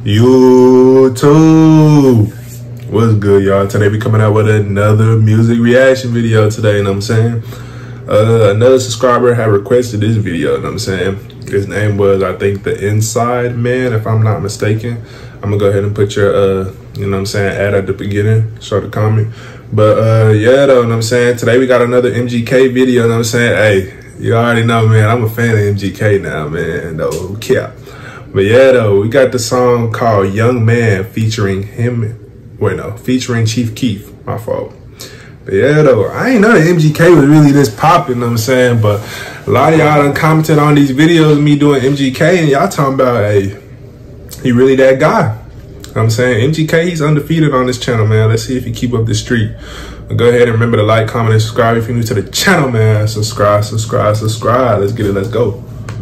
YouTube, what's good, y'all? Today we coming out with another music reaction video today, you know what I'm saying? Another subscriber had requested this video, you know what I'm saying? His name was, I think, The Inside Man, if I'm not mistaken. I'm gonna go ahead and put your, you know what I'm saying, ad at the beginning, start the comment. But yeah, though, you know what I'm saying? Today we got another MGK video, you know what I'm saying? Hey, you already know, man, I'm a fan of MGK now, man, no cap. But yeah, though, we got the song called Young Man featuring featuring Chief Keef, my fault. But yeah, though, I ain't know that MGK was really this popping, you know what I'm saying? But a lot of y'all done commented on these videos of me doing MGK, and y'all talking about, hey, he really that guy. You know what I'm saying? MGK, he's undefeated on this channel, man. Let's see if he keep up the streak. But go ahead and remember to like, comment, and subscribe if you're new to the channel, man. Subscribe. Let's get it, let's go.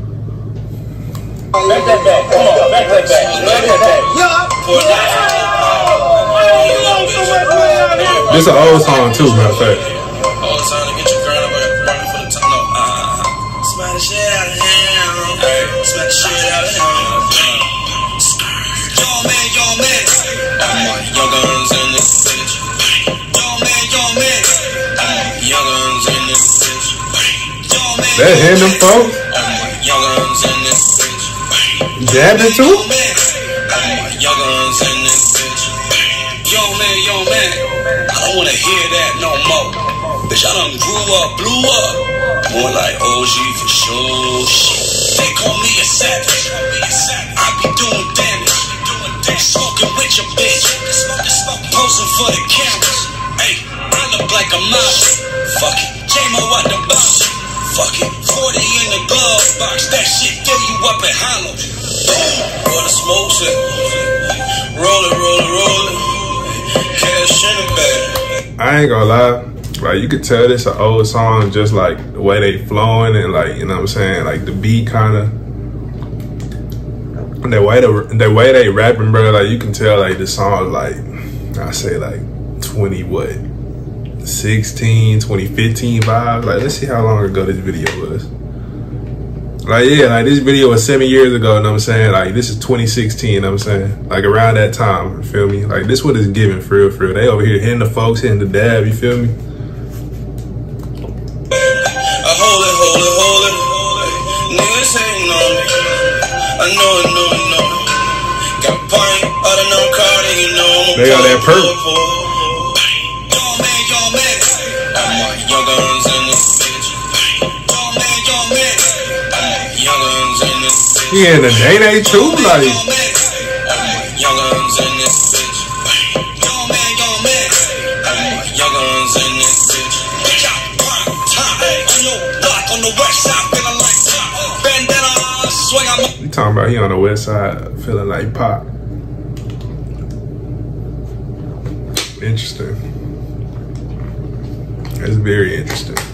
Back that back, come on, back that back, back that back. This is an old song too, matter of fact. Old song to get your girl up running for the top. No, smack the shit out of him. Smack the shit out of him. Yo man, young guns in this bitch. Yo man, young guns in this bitch. That hand them folks? Young guns in this bitch. Jabbed it too? Young guns in this bitch. Yo man, I don't wanna hear that no more. Bitch, I done grew up, blew up. More like OG for sure. They call me a savage. I be doing damage. Smoking with your bitch. Posing for the cameras. Hey, I look like a mouse. Fuck it, J-Mo out the box. Fuck it, 40 in the glove box. That shit fill you up and hollow. Where the smoke's at? Roll it. Cash in the bag. I ain't gonna lie. Like, you could tell this an old song just like the way they flowing and, like, you know what I'm saying? Like the beat kind of, the way they rapping, bro. Like, you can tell like the song, like, I say like 2015 vibes. Like, let's see how long ago this video was. Like, yeah, like this video was 7 years ago, you know what I'm saying? Like, this is 2016, you know what I'm saying? Like, around that time, you feel me? Like, this what it's giving, for real. They over here hitting the folks, hitting the dab, you feel me? Hold it. Niggas ain't on me. I know. Got pint, I don't know, Cardi, you know. They got that perk. Yo man, I'm my young guns in this bitch. Yo man, young guns in this bitch. Yeah, the day too, like. I'm my young guns in this bitch. Yo man, I'm my young guns in this bitch. On your block, on the west side, feeling like bandana, swing on. You talking about he on the west side feeling like Pop. Interesting. That's very interesting. On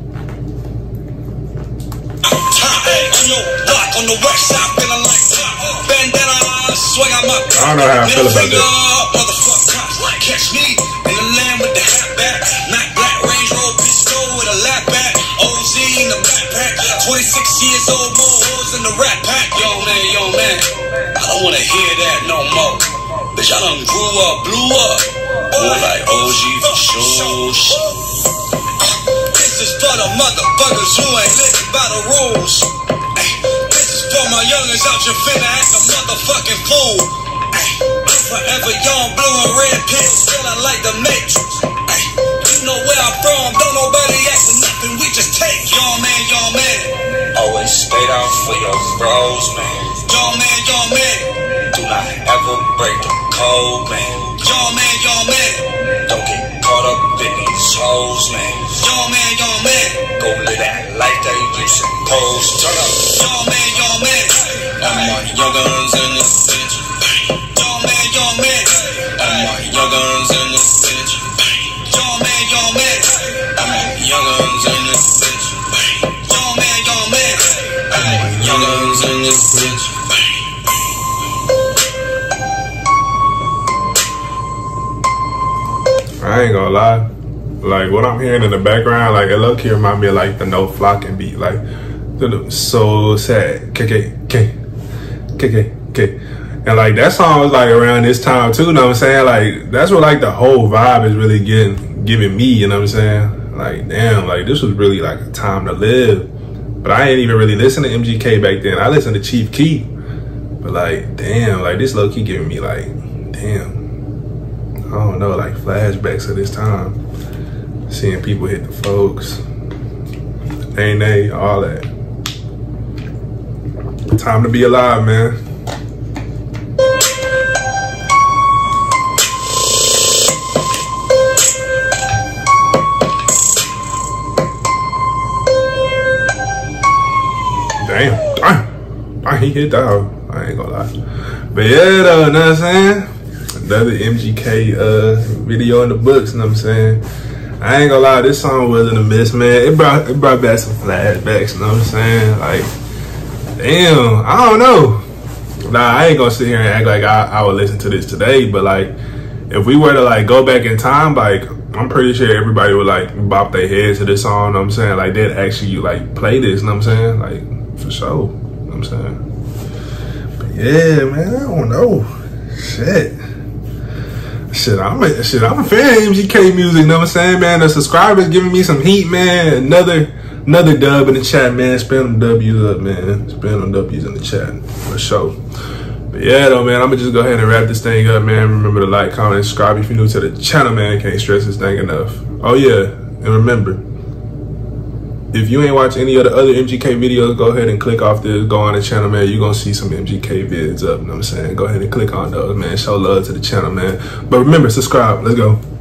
your block, on the west side, feeling like bandana, swing on my. I don't know how I feel about that. Motherfucker, catch me in the land with the hat back. Mac Black Range Rover pistol with a lap back. OZ in the backpack. 26 years old, more hoes in the rat pack. Yo man, I don't wanna hear that no more. Bitch, I done grew up, blew up. More like OG for sure. This is for the motherfuckers who ain't living by the rules. Ay, this is for my youngins out your finna act a motherfucking fool. Ay, I'm forever young, blue and red pills, feeling like the Matrix. Ay, you know where I'm from, don't nobody ask for nothing, we just take. Yo man. Always stay down for your bros, man. Yo man. Do not ever break the code, man. Yo man. Don't get caught up in these hoes, man. Yo man. Go live that life that you supposed to. Yo man. I'm my young guns in this bitch. Yo man. I'm my young guns in this bitch. Yo man. I'm my young guns in this bitch. Yo man. I'm my young guns in this bitch. I ain't gonna lie. Like, what I'm hearing in the background, like, it low-key remind me of like the No Flocking beat. Like, so sad. KK. And like that song was like around this time too, you know what I'm saying? Like that's what like the whole vibe is really giving me, you know what I'm saying? Like damn, like this was really like a time to live. But I ain't even really listen to MGK back then. I listened to Keef. But like damn, like this low key giving me like damn, I don't know, like flashbacks of this time. Seeing people hit the folks, nay, all that. Time to be alive, man. Damn, he hit that. I ain't gonna lie. But yeah, though, you know what I'm saying? Another MGK video in the books, you know what I'm saying? I ain't gonna lie, this song wasn't a miss, man. It brought back some flashbacks, you know what I'm saying? Like, damn, I don't know. Nah, I ain't gonna sit here and act like I would listen to this today, but like, if we were to like go back in time, like, I'm pretty sure everybody would like bop their head to this song, you know what I'm saying? Like, they'd actually like play this, you know what I'm saying? Like, for sure, you know what I'm saying? But yeah, man, I don't know. Shit, I'm a fan of MGK music, you know what I'm saying, man? The subscribers giving me some heat, man. Another dub in the chat, man. Spam them W's up, man. Spam them W's in the chat, for sure. But yeah, though, man, I'm gonna just go ahead and wrap this thing up, man. Remember to like, comment, and subscribe if you're new to the channel, man. Can't stress this thing enough. Oh yeah, and remember, if you ain't watch any of the other MGK videos, go ahead and click off this, go on the channel, man. You're gonna see some MGK vids up, you know what I'm saying? Go ahead and click on those, man. Show love to the channel, man. But remember, subscribe. Let's go.